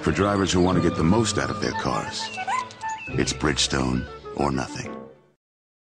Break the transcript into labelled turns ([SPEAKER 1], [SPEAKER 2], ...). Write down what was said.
[SPEAKER 1] For drivers who want to get the most out of their cars, it's Bridgestone or nothing.